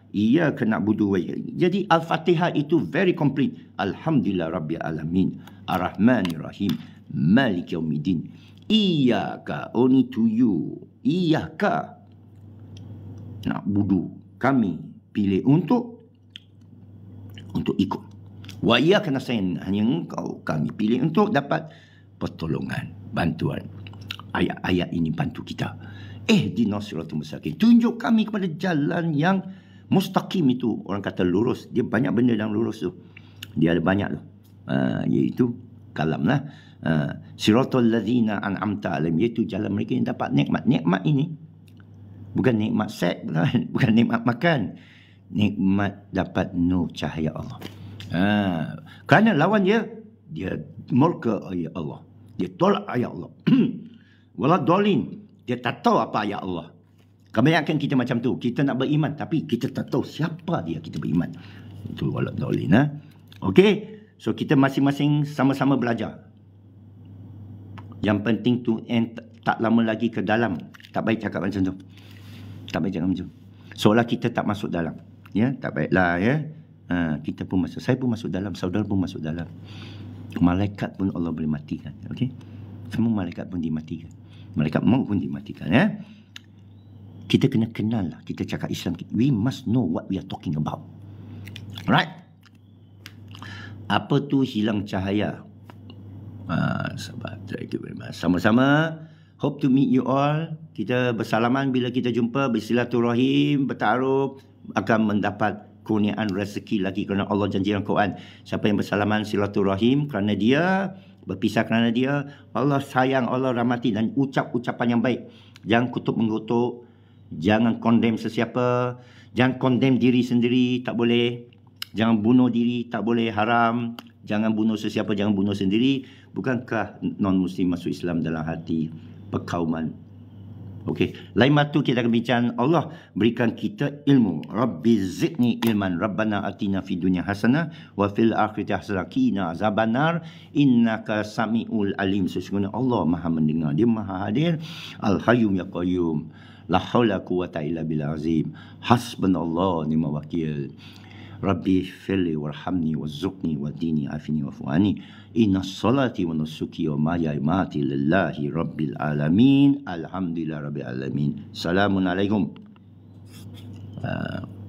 iyyaka na'budu wa iyyaka. Jadi Al-Fatihah itu very complete. Alhamdulillah Rabbil Alamin, Ar-Rahmanir Rahim, Malik Yaumiddin. Iyyaka, only to you. Iyyaka na'budu, kami pilih untuk untuk ikut. Wa iyyaka nasta'in, hanya engkau kami pilih untuk dapat pertolongan, bantuan. Ayat-ayat ini bantu kita. Eh dinas siratal mustaqim, tunjuk kami kepada jalan yang mustaqim. Itu orang kata lurus, dia banyak benda yang lurus tu, dia ada banyak tu, uh, iaitu kalam lah. uh, siratal ladzina an'amta alaihim, iaitu jalan mereka yang dapat nikmat. Nikmat ini bukan nikmat seks, bukan, bukan nikmat makan, nikmat dapat nur cahaya Allah. uh, kerana lawan dia, dia murka ayat Allah, dia tolak ayat Allah. Wala dolin, dia tak tahu apa ayat Allah. Kebanyakan kita macam tu, kita nak beriman tapi kita tak tahu siapa dia kita beriman. Itu wala dolin. Ha? Okey, so kita masing-masing sama-sama belajar. Yang penting tu and tak lama lagi ke dalam. Tak baik cakap macam tu. Tak baik cakap macam tu. Seolah kita tak masuk dalam. Ya, tak baiklah ya. Ha, kita pun masuk, saya pun masuk dalam, saudara pun masuk dalam. Malaikat pun Allah boleh matikan. Okey? Semua malaikat pun dimatikan. Malaikat maut pun dimatikan ya. Kita kena kenal lah. Kita cakap Islam, we must know what we are talking about. Right? Apa tu hilang cahaya? Ah, sahabat, thank you very much. Sama-sama. Hope to meet you all. Kita bersalaman bila kita jumpa, bersilaturahim, bertaaruf, akan mendapat kurniaan rezeki lagi kerana Allah janji dalam Quran. Siapa yang bersalaman silaturahim kerana dia, berpisah kerana dia, Allah sayang, Allah rahmati, dan ucap ucapan yang baik. Jangan kutuk mengutuk, jangan condemn sesiapa, jangan condemn diri sendiri, tak boleh. Jangan bunuh diri, tak boleh, haram. Jangan bunuh sesiapa, jangan bunuh sendiri. Bukankah non-Muslim masuk Islam dalam hati? Perkauman. Okey, lain waktu kita akan bincang Allah berikan kita ilmu. Rabbi zidni ilman, Rabbana atina fid dunya hasanah wa fil akhirati hasanah qina azabannar innaka samiul alim. Sesungguhnya Allah Maha mendengar, dia Maha hadir. Al hayyum ya qayyum, la haula quwata illa billah azim. Hasbunallahu ni'mal wakil. Rabbi firli warhamni warzuqni wadini afini wafuani. Inna salati wa nusuki wa mayamati lillahi rabbil alamin. Alhamdulillah rabbil alamin. Assalamualaikum. Uh,